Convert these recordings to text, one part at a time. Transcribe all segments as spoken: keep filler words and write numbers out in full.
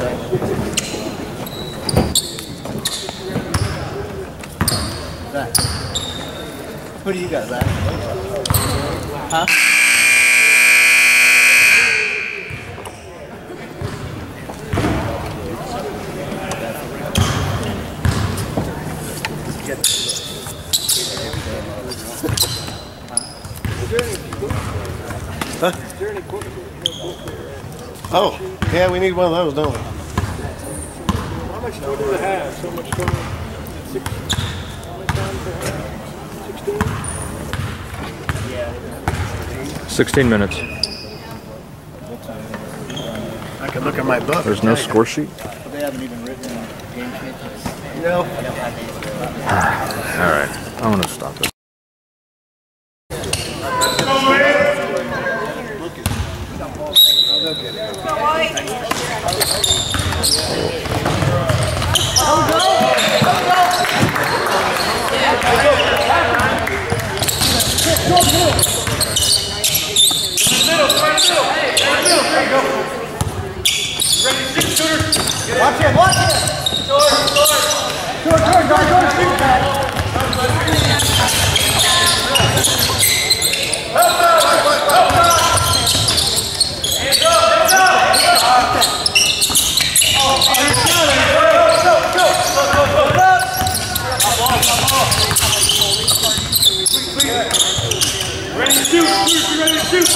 Zach. Who do you got, Zach? Huh? Huh? Oh, yeah, we need one of those, don't we? How much time do they have? So much time? Six, how many times do they have? Sixteen? Sixteen minutes. I can look at my book. There's no score sheet? But they haven't even written game changes. No. All right, I'm going to stop it. Watch it, watch it! George, George! George, George, George, George, shoot that! Help out! Help out! Hands up, hands up! Oh, hands down! Go, go, go! Go, go, go! Up! I'm off, I'm off! Ready to shoot! Bruce, you ready to shoot?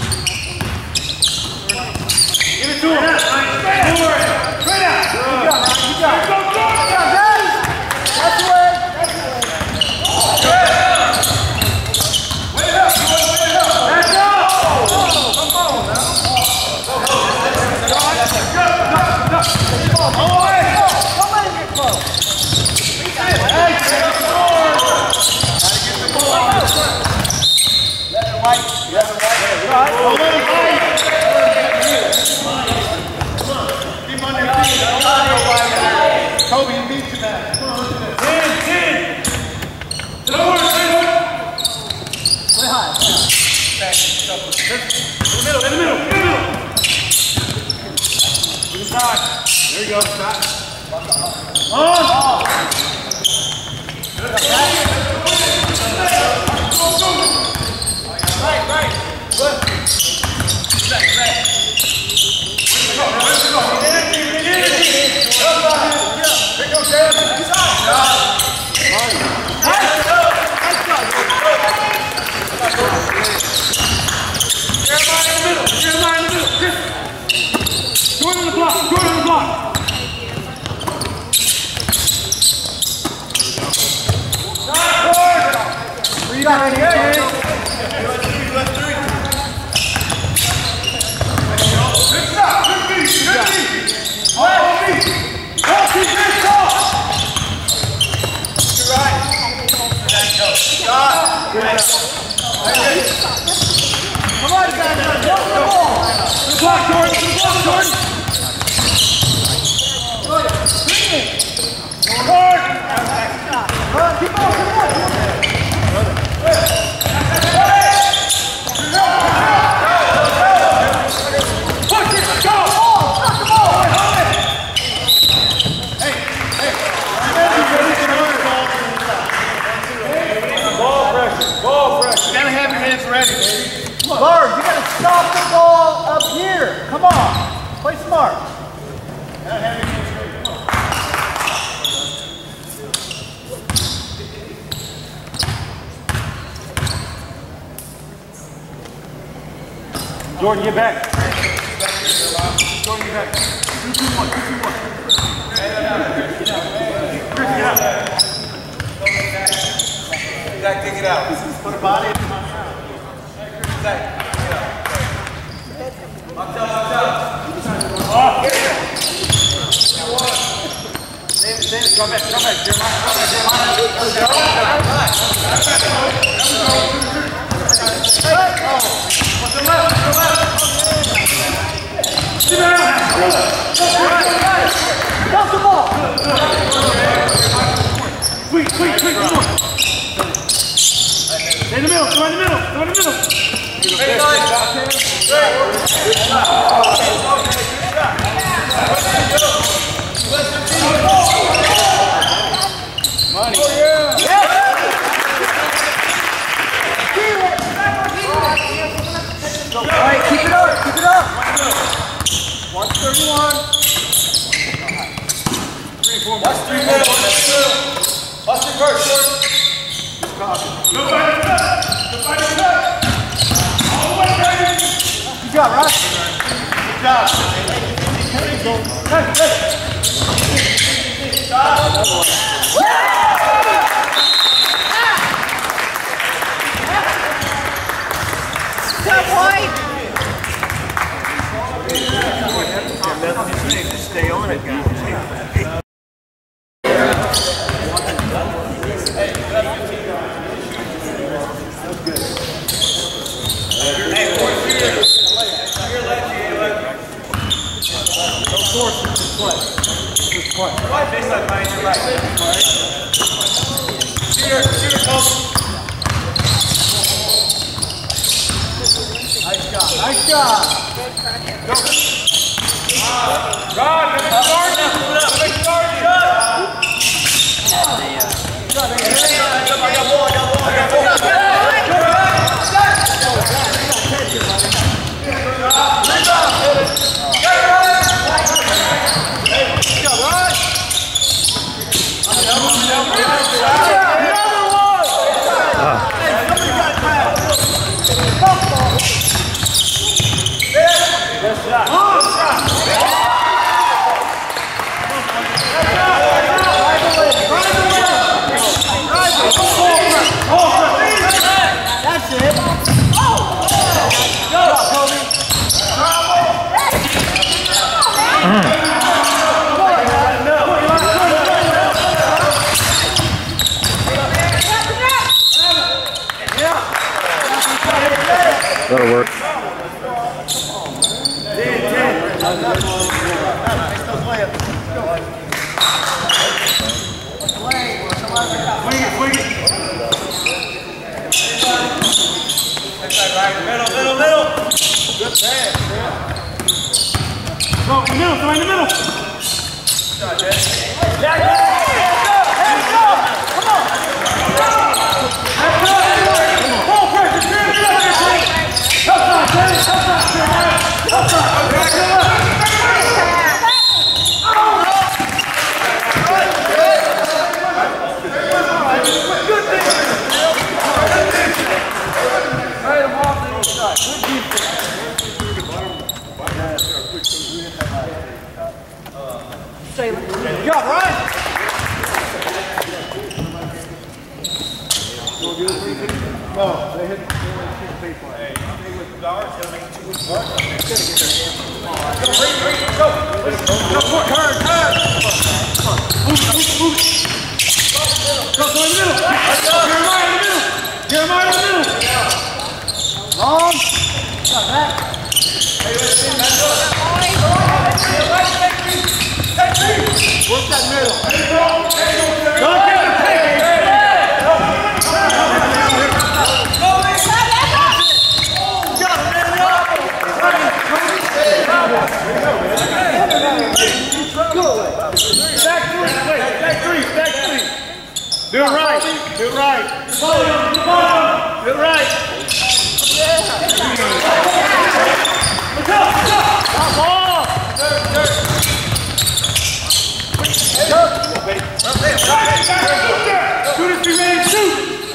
Give it to him! Right out! Good job, Ryan. Good job. Go, go, go! That's the way. That's the way. Wait up. Wait up. Let's go! Come on now. Go, go. Go, go, go. All the way. Don't let him get close. Hey, get the ball. Gotta get the ball. Let it white. Let it white. Hold on, fight. Kobe, you beat you back. ten, ten. To the board, ten. Way high. In the middle, in the middle, in the middle. To the side. There you go, side. On. Right, right. Good. Right, right. Let's go, let's go. Energy, energy. Here goes Dad. Inside. Nice. Nice go. Nice go. Jeremiah in the middle. Jeremiah in the middle. Jordan on the block. Jordan on the block. Three nine here. Left three. Good stop. Good beat. Good beat. All right, beat. Come on, guys, go to the ball. Good block, Jordan. Good block, Jordan. Good. Jordan. Run, keep on, keep on. Push it, go. Stop the ball. Hey, hey. Ball pressure, ball pressure. You gotta have your hands ready, baby. Lord, you gotta stop the ball up here. Come on, play smart. You gotta have your hands ready. Come on. Jordan, get back. Jordan, get back. Two, two, one, two, two, one. Chris, get out. Zach, take it out. Put a body in my mouth. Zach, take it out. Watch out, watch out. Oh! David, David, come back, come back. Jeremiah, come back, Jeremiah. Let's go. Hey! What's the left? What's the left? Sit down. Stop the ball. Quick, quick, quick, come on. Stay in the middle, go in the middle, go in the middle. Hey, guys. Good shot. Stay on it, guys. That'll work. Middle, middle, middle. Good pass. Go in the middle, go in the middle. Jack, Jack, hands up, come on. Hands up, full pressure, three, three, three. Tough shot, Jay, tough shot, Jay. Tough shot. Good thing. Right him off the inside. Good defense. Good job, Ryan. No, they hit the paper. Hey, Dollars gonna make two good bucks. Go, break, break, go. Go, turn, turn. Move, move, move. Go, go in the middle. Jeremiah in the middle. Jeremiah in the middle. Long. Got back. Hey, let's see, man. Go. Work that middle. Don't get the pick. Back three, back three, back three. Do it right, do it right. Do it right. Look up, look up. Stop ball. Shoot if you're ready to shoot.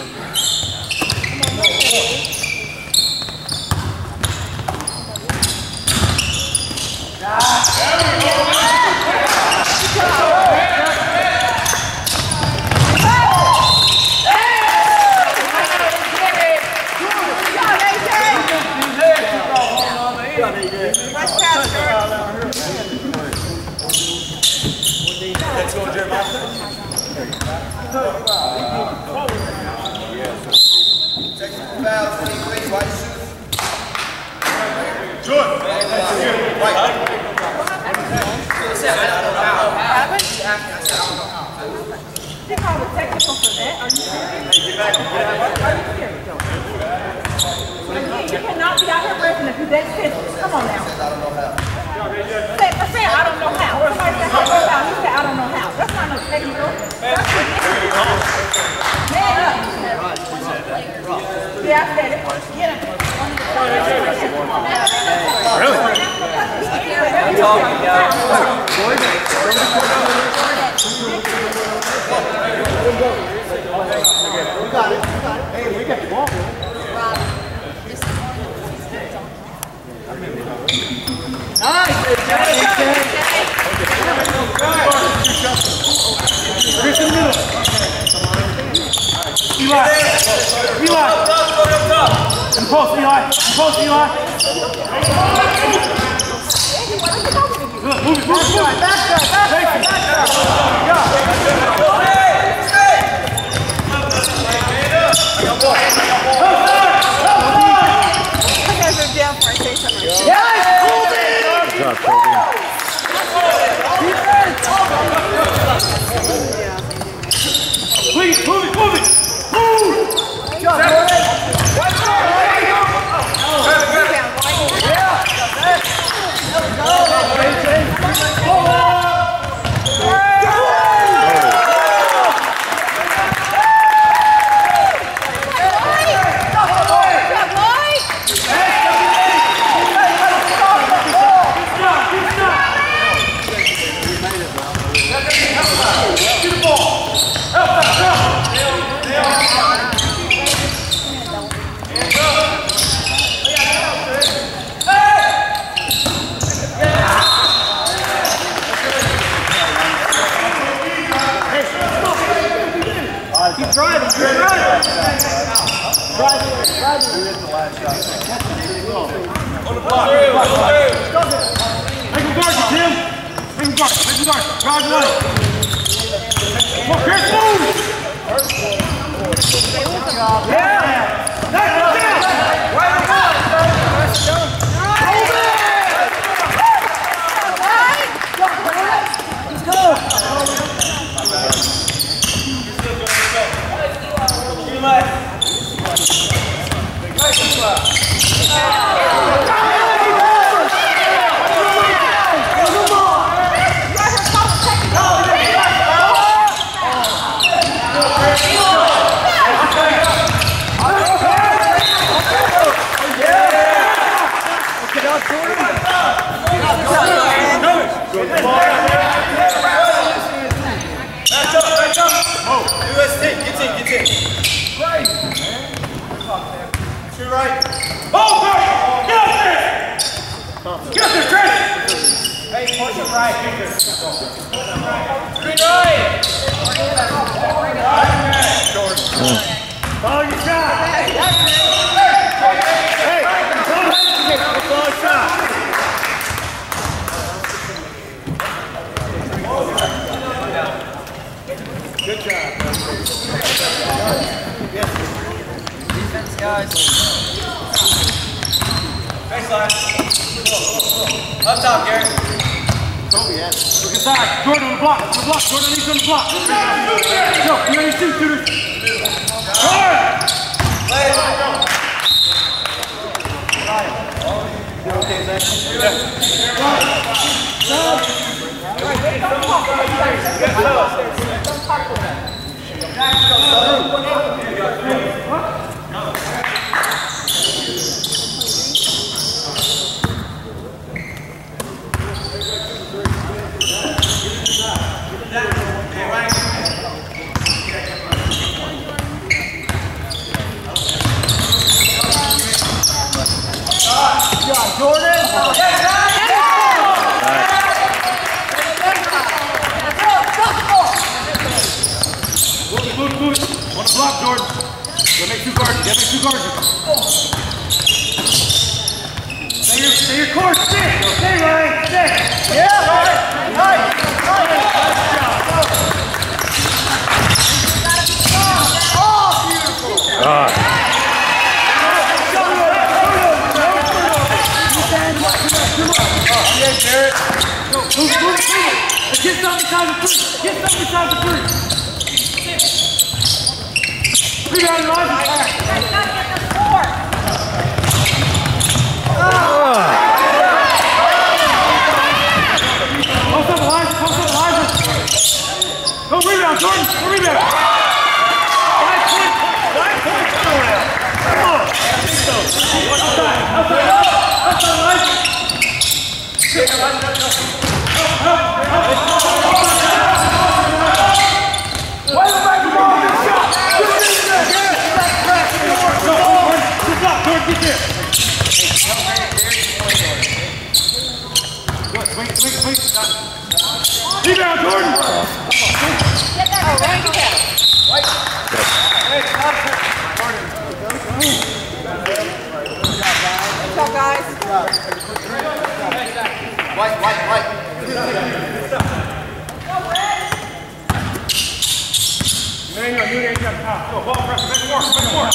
Let's go, Jeremiah. Technical foul, twenty-three, white shoes. Good. White. They call it technical for that. Are you serious? Are you serious? You cannot be out here breaking if you that pissed. Come on now. Say, say, I don't know how. Jeff did it. Get him. Really? I'm talking, guys. We got it. Hey, we got the ball. Nice! Chris in the middle. Eli. Eli. In the post, Eli. In the post, Eli. Good. Move it, move it, move it. Back there, back there, back there. You guys are down for I say something. Good job, Kobe. Please, move it, move it. Move! Good job, Jordan. Keep driving, keep driving. Driving, driving. Who hit the last shot? On the block. Make him guard you, Tim. Make him guard, make him guard. Drive away. Come on, Chris, move! Yeah! That's it! Right on the ball! Let's go! Let's go! Follow your shot! Hey! Hey! Follow your shot! Good job. Defense, guys. Baseline. Up top, Gary. Look inside. Jordan on the block. On the block. Jordan needs on the block. Go. You ready to shoot, shooters? Jordan! Play it. You okay, Zach? Jordan! Move it, move it, move it. On the block, Jordan. Go make two guards. Go make two guards. Stay your, stay your course. Stay. Stay, Ryan. Stay. Yeah, Ryan. Nice. Oh, beautiful. God. Yeah, Garrett. Go, move, move, move. Let's get something beside the three. Get something beside the three. Rebound, Elijah. Guys, gotta get the score. Post up, Elijah. Post up, Elijah. Go rebound, Jordan. Go rebound. Five points. Five points. Come on. job, guys. White, white, white. There you go, you ain't got time. Go, ball pressure, make it work, make it work.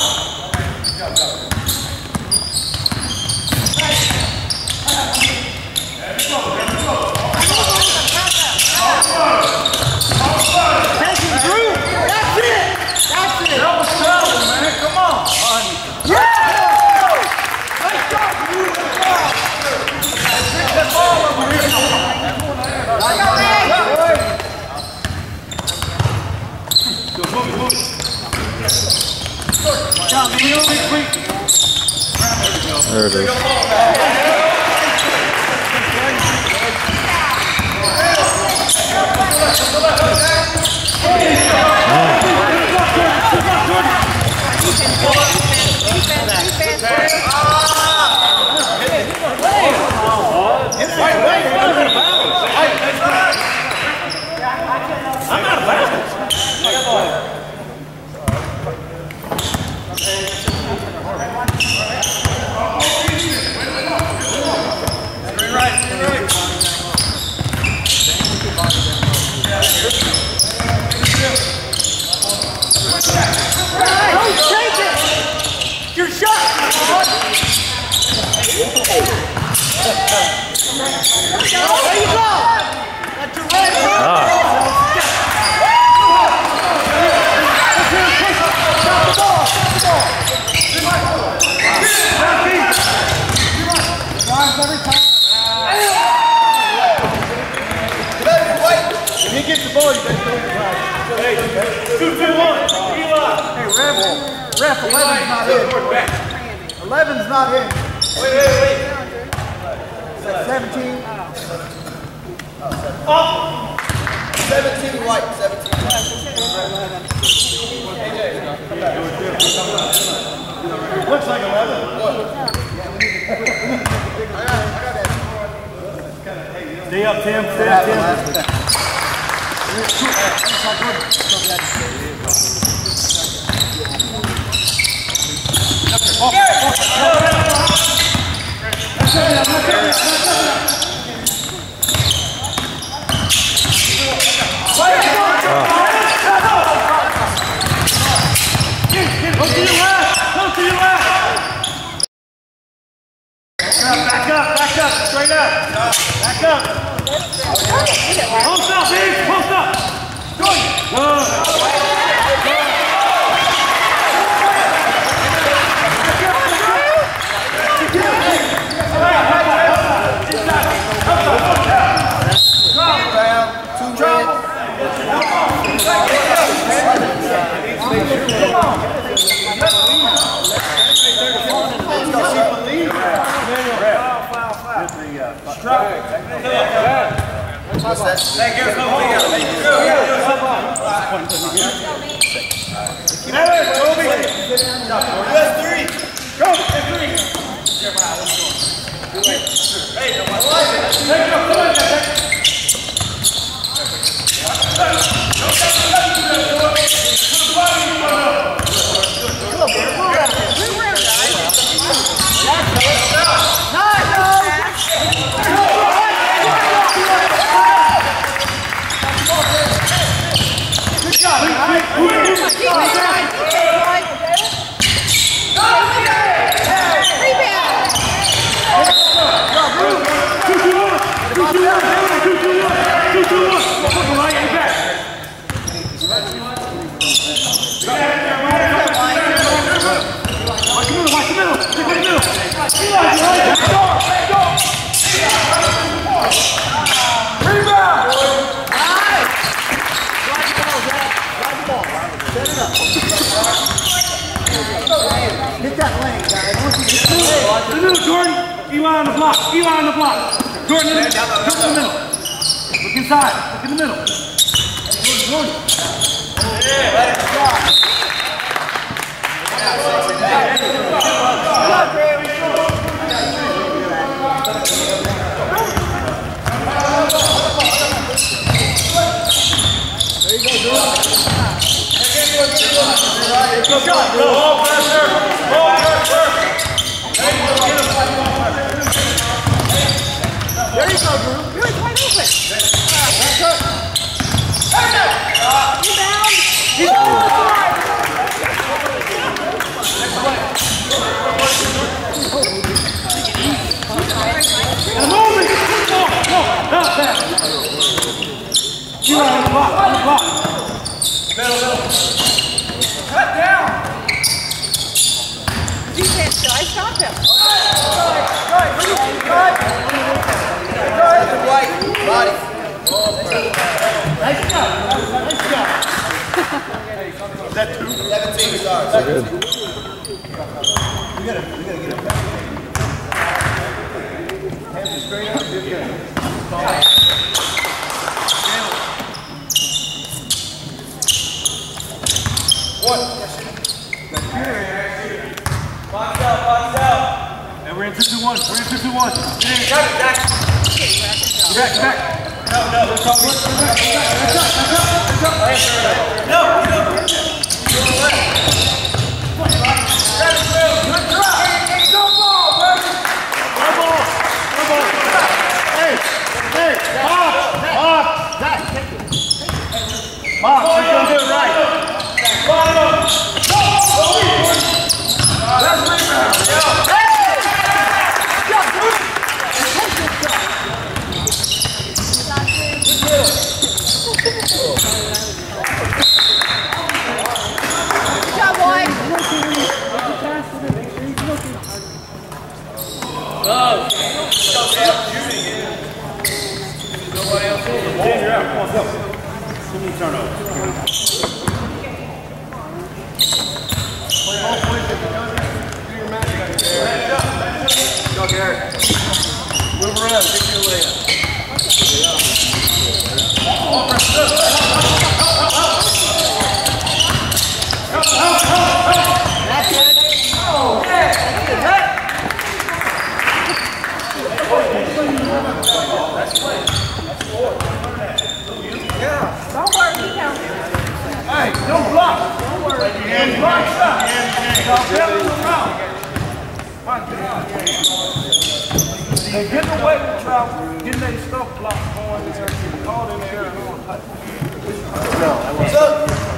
There it is. I'm not bad. Your shot! There you go! That's your red. Ah. If he gets the ball, you better throw it right. Hey, two, two, one. Eli. Hey, ref, ref, eleven's not in. eleven's not in. Wait, wait, wait. Is that seventeen? Up. seventeen white, seventeen white. It looks like eleven. Stay up, Tim. Stay up, Tim. Go to your left! Go to your left! Back up, back up, straight up! Back up! Post up, Steve! Post up! Good! Good! Thank you. Hit that lane, guys. The middle, Jordan. Eli on the block. Eli on the block. Jordan, in the, Jordan in the middle. Look inside. Look in the middle. Jordan, Jordan. Yeah, let it fly. There you go, Jordan. Go, go, go. Ball pressure. Ball pressure. block. Middle, middle. Cut down. Defense, should I stop him? Good, good, good. Good. White, body. Nice job. Nice job. Is that two? seventeen stars. So good. We gotta, we gotta get it back. Hands are straight up. You're good. One. Box out, box out. And we're in two two one. We're in two two one. Got it, Jack. Back, back. No, no. No, no. Mark, you're going to do it right. Good job, boy. Nobody else. You're out. Come on, go. Too many turnovers. Go, Garrett. Move around, get your layup. Don't worry, he counts. Hey, don't block. Don't worry. Don't block stuff. Don't tell him around. Hey, get away with trouble. Getting that stuff blocked going there. Call in the air and on touch. What's up?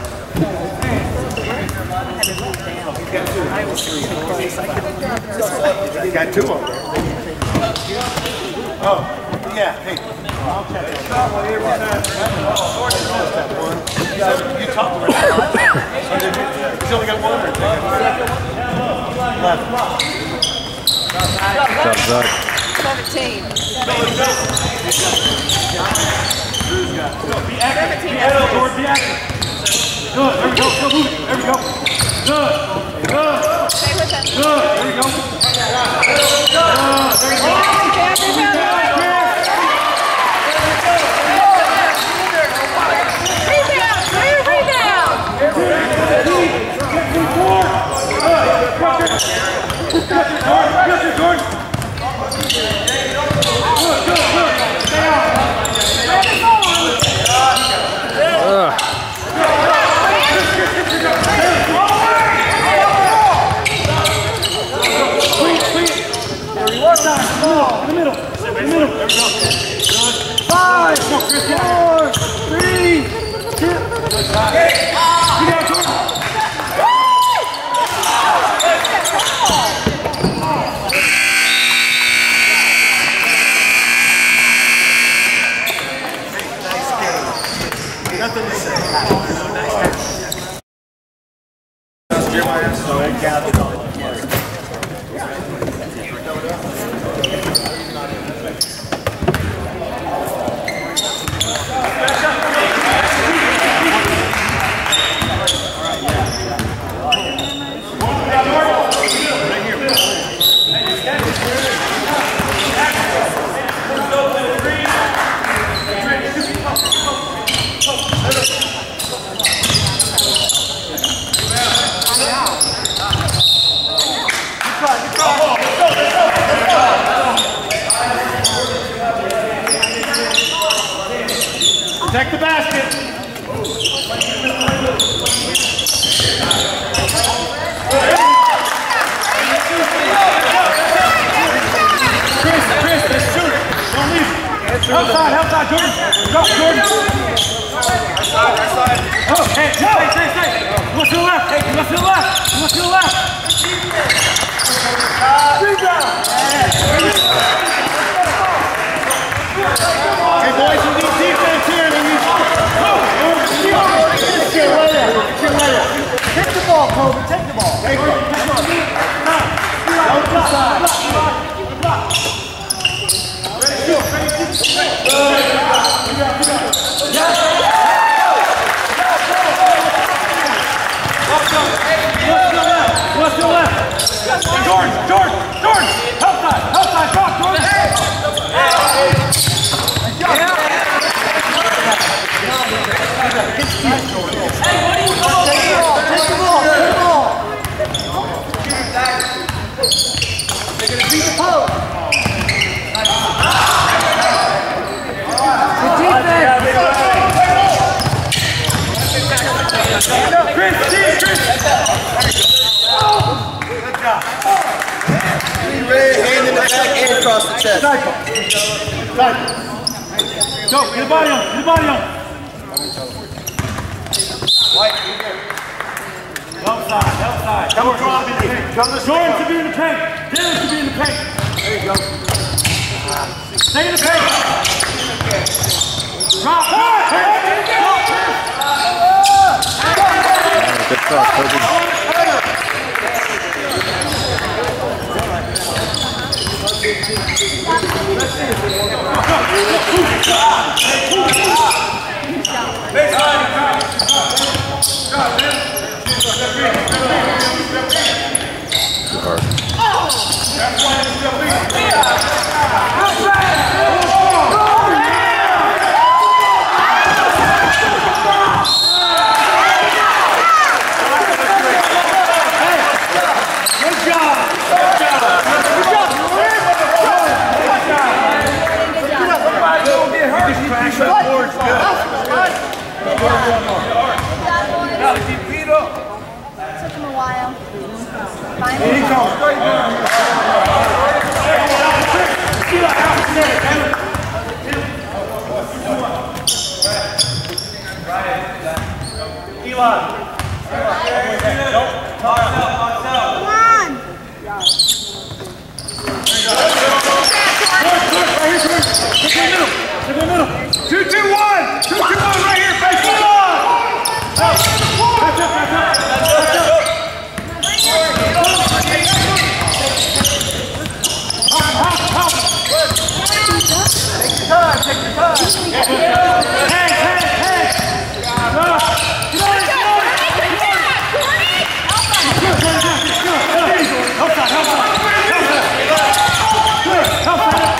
Got two of them. Oh, yeah. Hey, I'll check it. You talked to her. He's only got one or two. Good job, Zach. seventeen. Be active. Be active, Lord. Be active. Good. There we go. Go move it. There we go. Good. Good. Stay with him. Good. There we go. Good. There we go. Rebound, rebound, rebound. In the middle. In the middle. There we go. Five, four, three, two. Get down, Jordan. Nothing to say. Jeremiah, so it counted on. Protect the basket. Chris, Chris, let's shoot it. Don't leave it. Outside, outside, Jordan. Go, Jordan. Oh, hey, stay, stay, stay. You must to the left. Hey, you must to the left. You must to the left. Rebound. Hey, boys, you need defense here. They need... Oh, take the ball. Take the ball. Don't decide. What's the left? Jordan, Jordan, Jordan! Help side, help side, drop, Jordan! Hey, what are you doing? Take the ball, take the ball, take the ball! They're going to beat the post. Good defense! Chris, Chris, Chris! Good job. Red hand in the back and across the chest. Cycle. Cycle. Go, get the body on, get the body on. Left side, left side. Come on, Jordan should be in the paint. Dylan should be in the paint. There you go. Stay in the paint. Drop. Good cross, Kobe. Took him a while. Here he comes. Eli. Come on! Two, two, one! Two, two, one right here, face it on! Back up, back up, back up! Take your time, take your time! Hey, hey, hey! Get on it, get on it, get on it! Good, good, good, good, good! Help side, help side! Good, help side, good!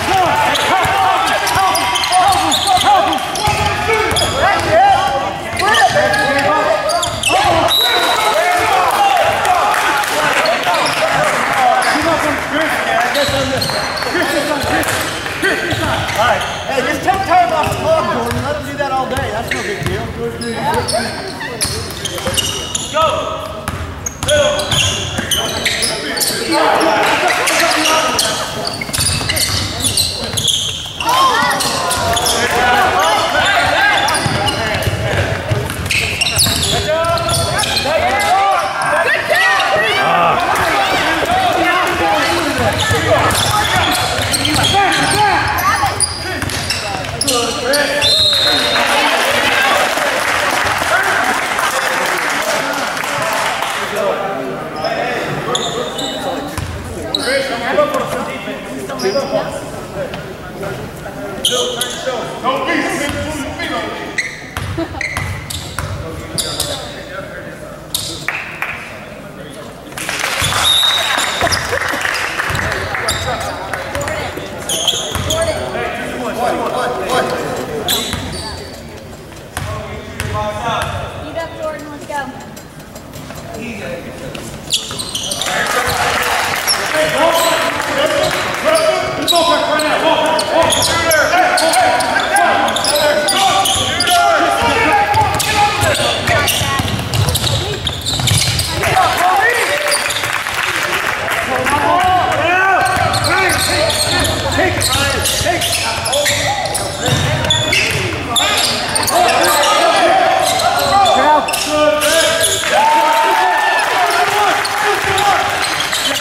Alright, hey, just take time off the clock, Jordan. Let him do that all day. That's no big deal. Go! Don't be sitting on the feet on me. Beat up Jordan, let's go.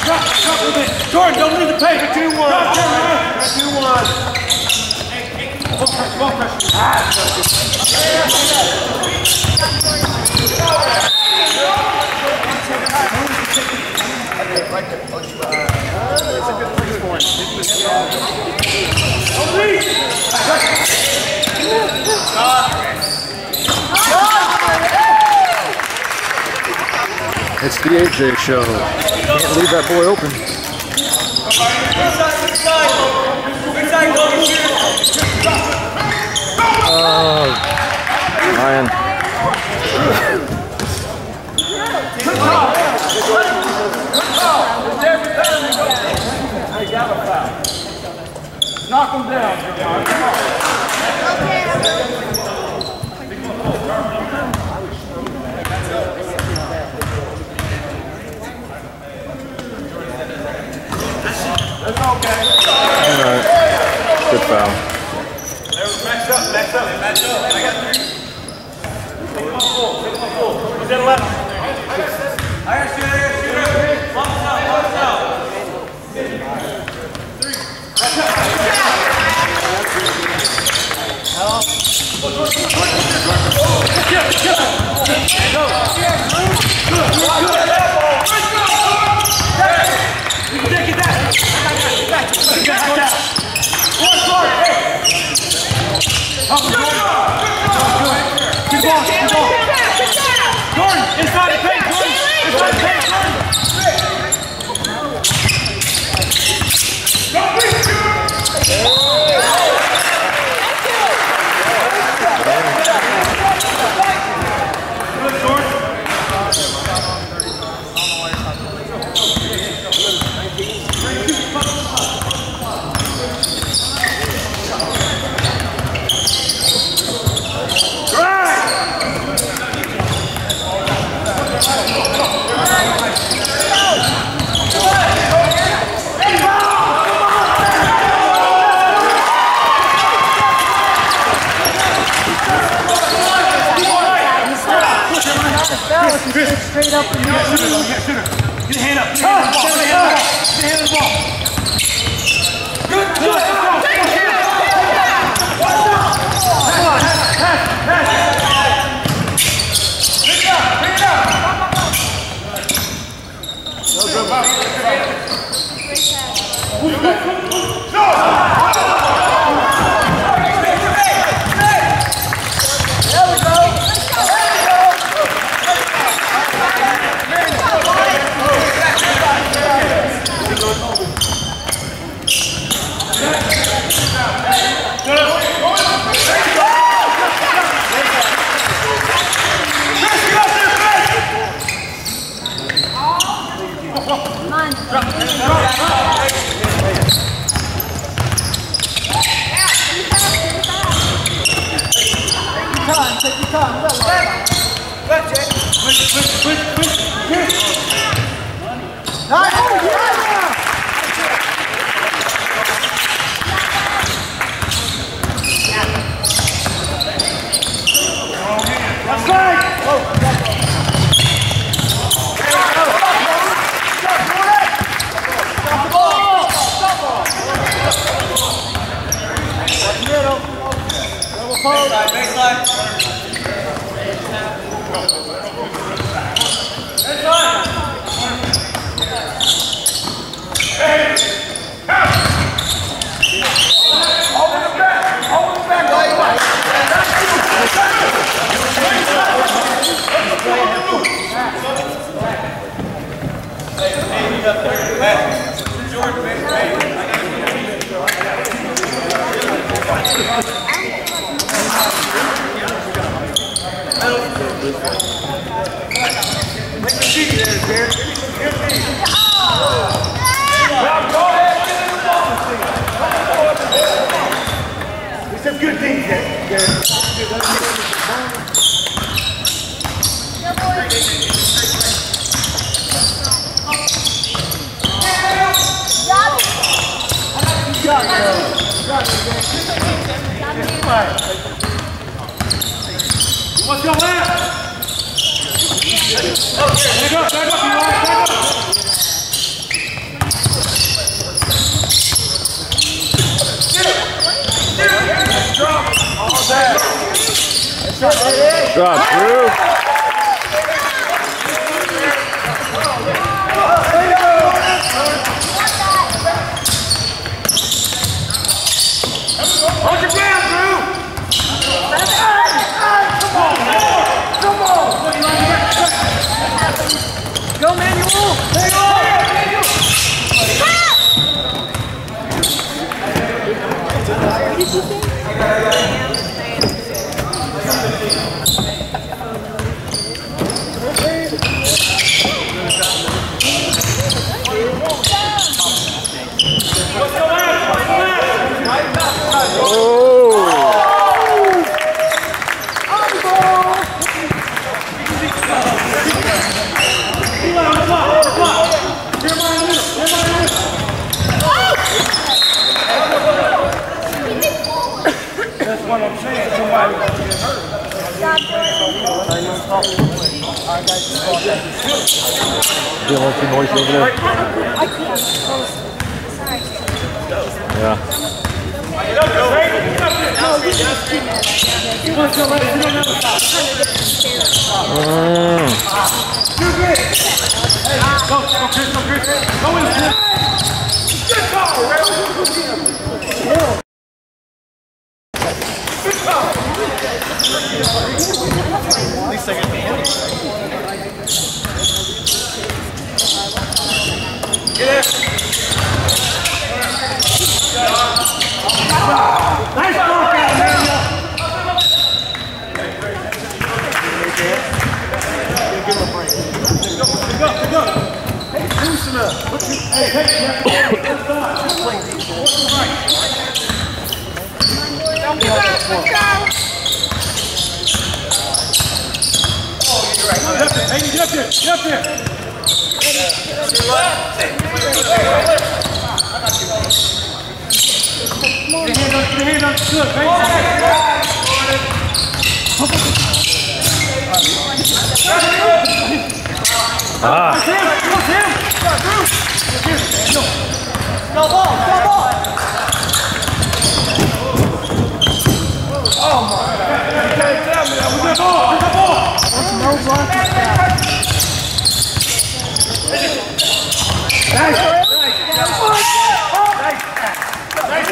Jordan, don't leave the paper. two one. two one. It's the A J show. Can't leave that boy open. Oh, Ryan. Knock him down, Javon. Come on. That's okay. All right. Good foul. Match up, match up, match up. I got three. Take him on full, take him on full. Who's that left? I got shooter, I got shooter. Box out, box out. Three. Jordan, inside the paint, Jordan! Inside the paint, Jordan! Good, Jordan. Straight up and Get your hand up. Get your hand up. Get your hand on the ball. Good. Good. Come on. Pass. Pass. Pick it up. Pick it up. Some good things there, Garrett. What's your left? Back up, back up, you right, back up. Drop. Drop, Drew. Hold your ground, Drew! Come on, come on! Go, Manuel! There you go! That's what I'm saying. Somebody will get hurt. Do you want some noise over there? Yeah. Mm. Go, go, Chris, go, Chris. Go in, Chris. Good call, Ray. Good call. At least I got the end. Get it. Nice ball, Emmanuel. Give him a break. Go, go, go. Hey, loosen up. Hey, hey, let's go. Don't get back, let's go. Oh, you're right. Get up there, hey, get up there, get up there. Get your hand up, get your hand up, good, baby. Ah. Go ball, go ball. Oh my God. Hey, tell me that. We got ball, we got ball. No block. Nice. Nice.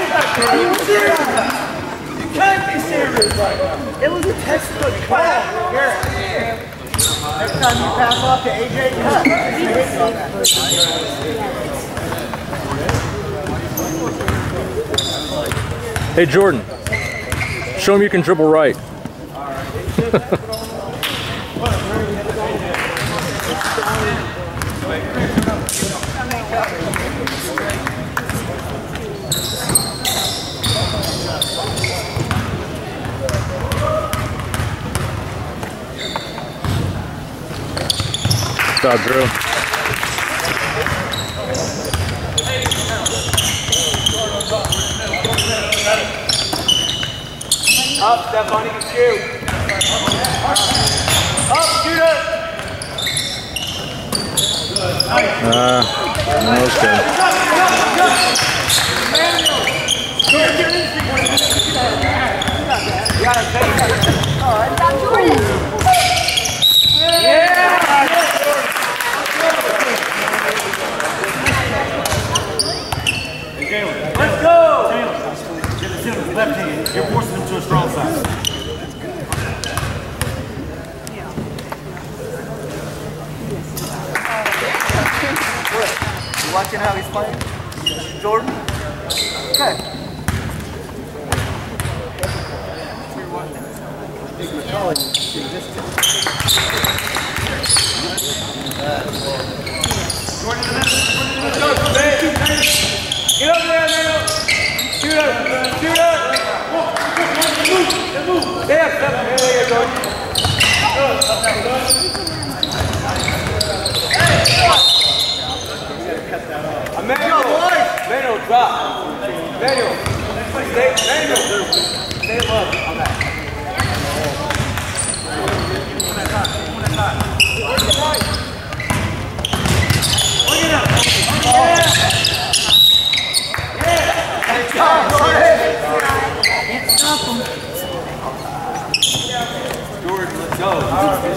You can't be serious. It was a textbook ball. Next time you pass off to A J, cut. Hey, Jordan. Show him you can dribble right. Good job, Drew. Up, Stephanie, can shoot. Up, shoot it. Uh, no, it's good. You gotta take it. All right. Yeah. Let's go. Get the left hand. You're forcing him to a strong side. You watching how he's playing? Jordan? Okay. Get up there, man. Shoot up. Shoot up. There, there you go. Emmanuel, boys. Emmanuel, drop. Emmanuel. Stay, Emmanuel. Stay above on that. Look it up. Yeah. Yeah. Can't stop him.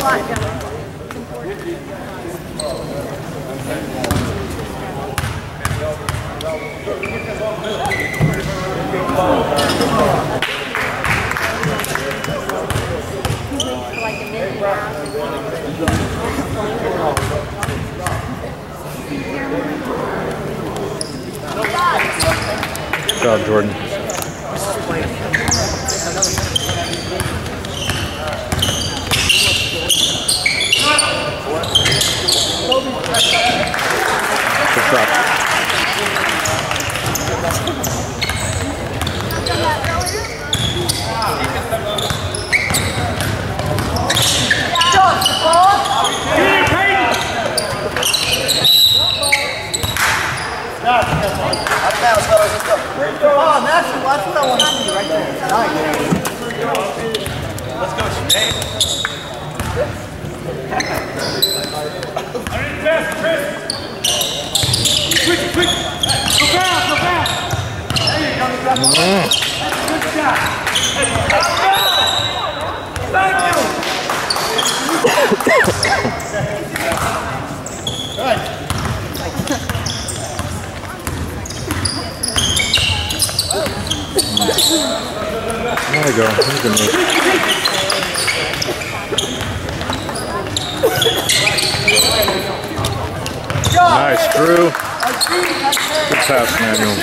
Good job, Jordan. Good shot. Come on, that's, that's what I want to see right there. Nice. Let's go, Sinead. Underneath the basket, Chris. Quick, quick. Go fast, go fast. There you go. Mm. Good shot. Thank you. Good. There you go. He's good move. Nice, Drew. Good pass, Manuel.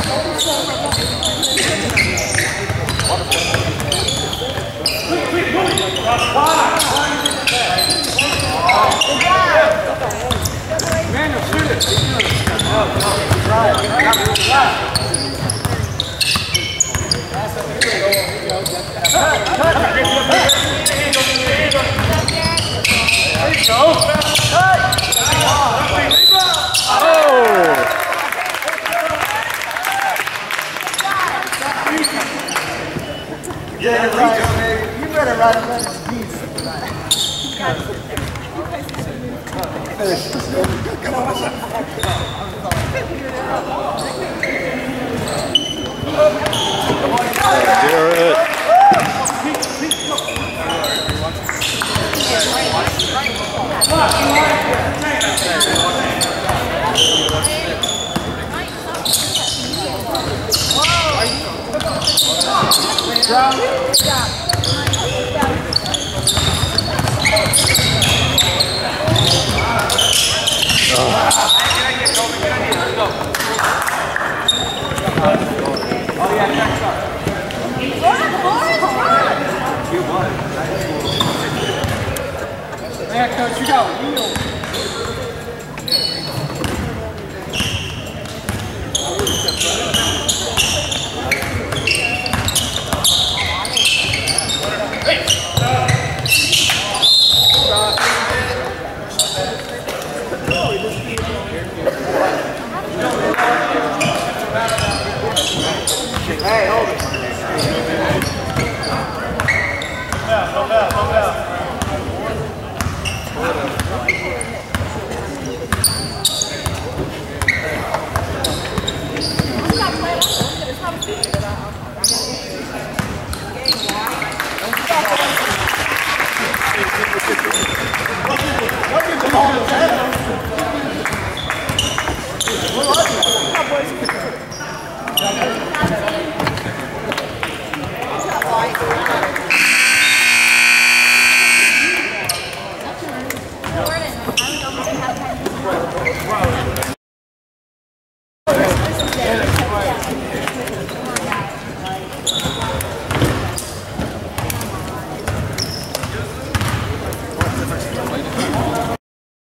Manuel, shoot it. You better run, you better run, run this piece. Garrett. Yeah, coach, you go. Hey, hold it. Down, go down, go down. Jordan, I don't know if you have time to